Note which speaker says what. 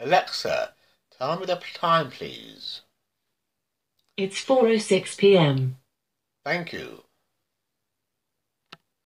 Speaker 1: Alexa, tell me the time, please.
Speaker 2: It's 4:06 p.m.
Speaker 1: Thank you.